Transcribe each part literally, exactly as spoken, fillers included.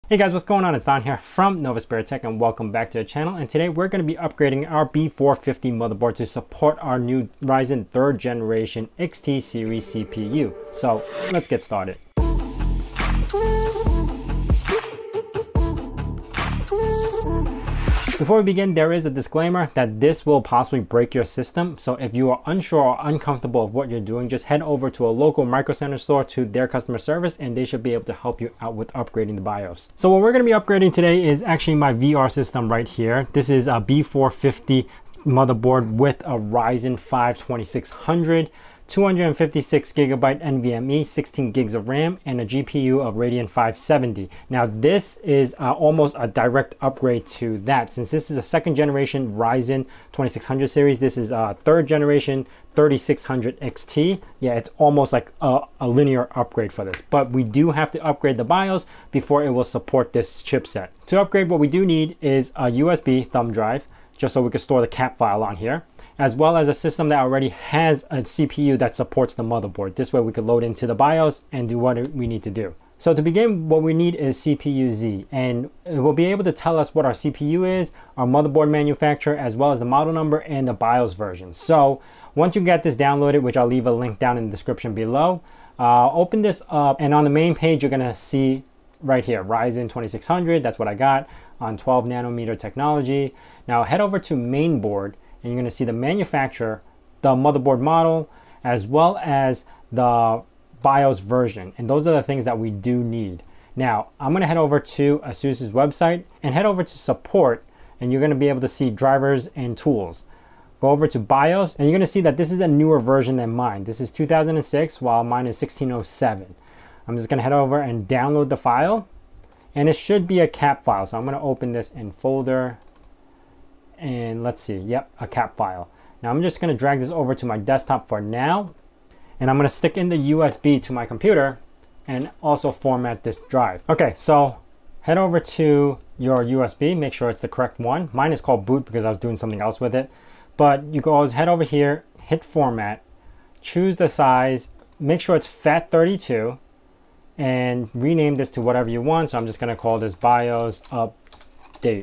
Hey guys, what's going on? It's Don here from Nova Spirit Tech and welcome back to the channel. And today we're going to be upgrading our B four fifty motherboard to support our new Ryzen third generation X T series C P U. So let's get started. Before we begin, there is a disclaimer that this will possibly break your system. So if you are unsure or uncomfortable of what you're doing, just head over to a local Micro Center store to their customer service and they should be able to help you out with upgrading the BIOS. So what we're going to be upgrading today is actually my V R system right here. This is a B four fifty motherboard with a Ryzen five twenty-six hundred, two hundred fifty-six gigabyte NVMe, sixteen gigs of RAM, and a G P U of Radeon five seventy. Now this is uh, almost a direct upgrade to that. Since this is a second generation Ryzen twenty-six hundred series, this is a third generation thirty-six hundred X T. Yeah, it's almost like a, a linear upgrade for this. But we do have to upgrade the BIOS before it will support this chipset. To upgrade, what we do need is a U S B thumb drive, just so we can store the cap file on here, as well as a system that already has a C P U that supports the motherboard. This way we could load into the BIOS and do what we need to do. So to begin, what we need is C P U Z, and it will be able to tell us what our C P U is, our motherboard manufacturer, as well as the model number and the BIOS version. So once you get this downloaded, which I'll leave a link down in the description below, uh, open this up, and on the main page, you're gonna see right here, Ryzen twenty-six hundred, that's what I got, on twelve nanometer technology. Now head over to mainboard, and you're going to see the manufacturer, the motherboard model, as well as the BIOS version. And those are the things that we do need. Now, I'm going to head over to ASUS's website and head over to support, and you're going to be able to see drivers and tools. Go over to BIOS, and you're going to see that this is a newer version than mine. This is two thousand six, while mine is sixteen oh seven. I'm just going to head over and download the file, and it should be a cap file. So I'm going to open this in folder. And let's see, yep, a cap file. Now I'm just gonna drag this over to my desktop for now, and I'm gonna stick in the U S B to my computer and also format this drive. Okay, so head over to your U S B, make sure it's the correct one. Mine is called boot because I was doing something else with it. But you can always head over here, hit format, choose the size, make sure it's FAT thirty-two, and rename this to whatever you want. So I'm just gonna call this BIOS update.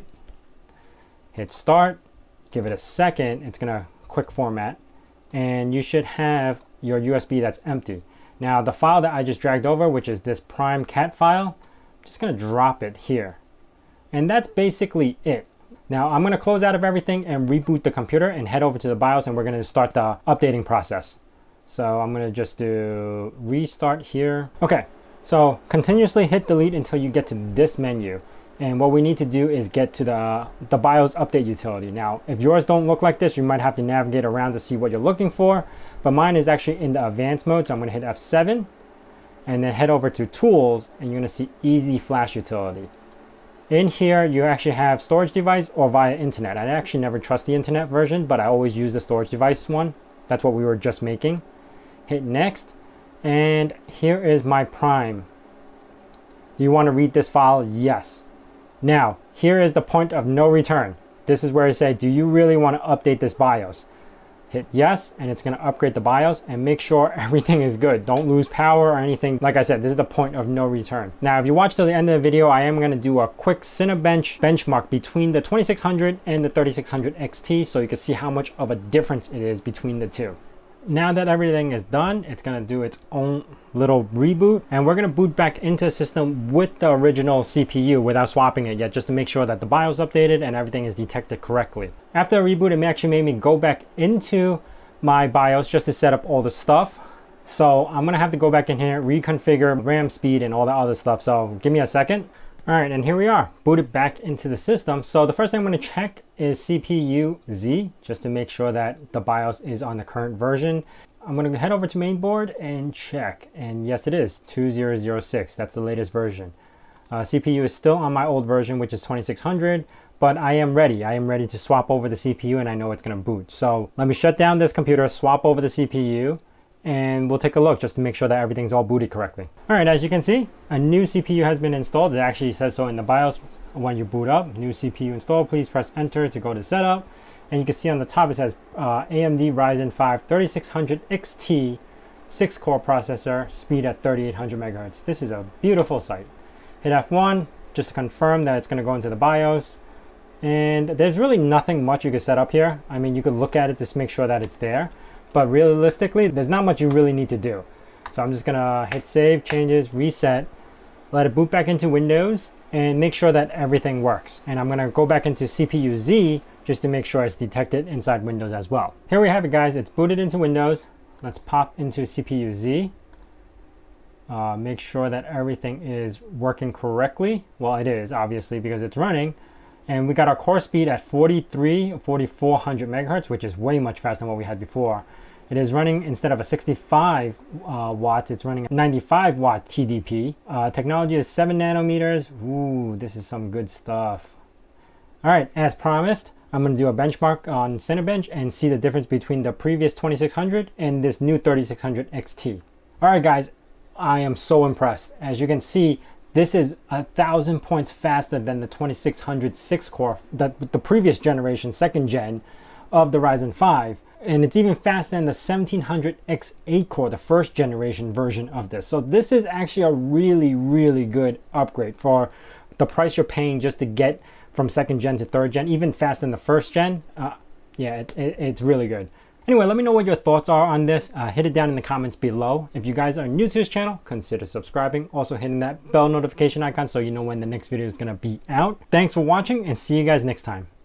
Hit start, give it a second, it's gonna quick format, and you should have your U S B that's empty. Now the file that I just dragged over, which is this prime cat file, I'm just gonna drop it here. And that's basically it. Now I'm gonna close out of everything and reboot the computer and head over to the BIOS, and we're gonna start the updating process. So I'm gonna just do restart here. Okay, so continuously hit delete until you get to this menu. And what we need to do is get to the, the BIOS update utility. Now, if yours don't look like this, you might have to navigate around to see what you're looking for. But mine is actually in the advanced mode, so I'm gonna hit F seven and then head over to tools, and you're gonna see easy flash utility. In here, you actually have storage device or via internet. I actually never trust the internet version, but I always use the storage device one. That's what we were just making. Hit next, and here is my prime. Do you wanna read this file? Yes. Now, here is the point of no return. This is where I say, do you really want to update this BIOS? Hit yes, and it's going to upgrade the BIOS, and make sure everything is good. Don't lose power or anything. Like I said, this is the point of no return. Now, if you watch till the end of the video, I am going to do a quick Cinebench benchmark between the twenty-six hundred and the thirty-six hundred X T, so you can see how much of a difference it is between the two. Now that everything is done, it's going to do its own little reboot, and we're going to boot back into the system with the original C P U without swapping it yet, just to make sure that the BIOS updated and everything is detected correctly. After a reboot, it actually made me go back into my BIOS just to set up all the stuff. So I'm going to have to go back in here, reconfigure RAM speed and all the other stuff. So give me a second. All right, and here we are, booted back into the system. So the first thing I'm going to check is C P U Z, just to make sure that the BIOS is on the current version. I'm going to head over to mainboard and check, and yes, it is two thousand six. That's the latest version. Uh, C P U is still on my old version, which is twenty-six hundred, but I am ready. I am ready to swap over the C P U, and I know it's going to boot. So let me shut down this computer, swap over the C P U, and we'll take a look just to make sure that everything's all booted correctly. All right, as you can see, a new C P U has been installed. It actually says so in the BIOS when you boot up. New C P U installed. Please press enter to go to setup. And you can see on the top it says uh, A M D Ryzen five thirty-six hundred X T six core processor, speed at thirty-eight hundred megahertz. This is a beautiful site. Hit F one, just to confirm that it's going to go into the BIOS. And there's really nothing much you can set up here. I mean, you could look at it just make sure that it's there, but realistically, there's not much you really need to do. So I'm just gonna hit save, changes, reset, let it boot back into Windows, and make sure that everything works. And I'm gonna go back into C P U Z just to make sure it's detected inside Windows as well. Here we have it, guys. It's booted into Windows. Let's pop into C P U Z. Uh, make sure that everything is working correctly. Well, it is, obviously, because it's running. And we got our core speed at forty-three, forty-four hundred megahertz, which is way much faster than what we had before. It is running, instead of a sixty-five uh, watts, it's running a ninety-five watt T D P. Uh, technology is seven nanometers. Ooh, this is some good stuff. All right, as promised, I'm gonna do a benchmark on Cinebench and see the difference between the previous twenty-six hundred and this new thirty-six hundred X T. All right, guys, I am so impressed. As you can see, this is a thousand points faster than the twenty-six hundred six core, the, the previous generation, second gen of the Ryzen five. And it's even faster than the seventeen hundred X eight core, the first generation version of this. So this is actually a really, really good upgrade for the price you're paying just to get from second gen to third gen, even faster than the first gen. Uh, yeah, it, it, it's really good. Anyway, let me know what your thoughts are on this. Uh, hit it down in the comments below. If you guys are new to this channel, consider subscribing. Also hitting that bell notification icon so you know when the next video is going to be out. Thanks for watching and see you guys next time.